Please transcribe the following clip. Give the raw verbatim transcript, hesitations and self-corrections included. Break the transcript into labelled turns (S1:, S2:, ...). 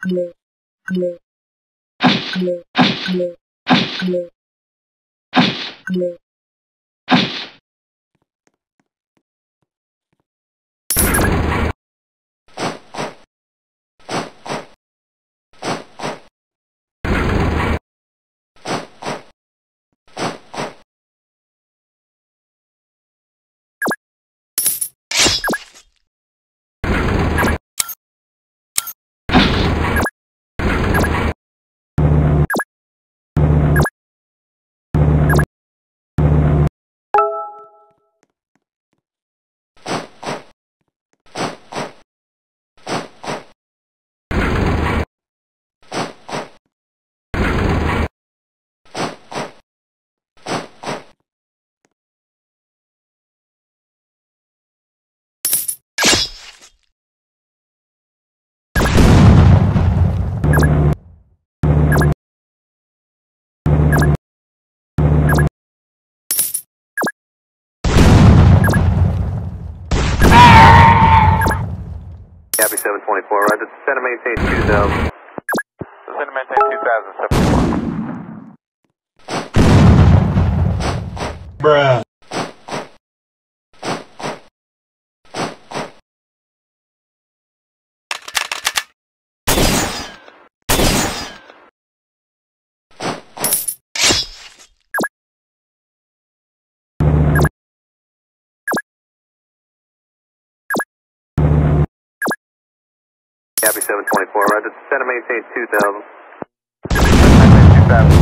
S1: Copy seven twenty-four, right, descend and maintain two thousand.
S2: Descend and maintain two thousand seventy-four.
S3: Bruh.
S1: Copy seven twenty-four, right, descend and maintain two thousand.
S2: two thousand.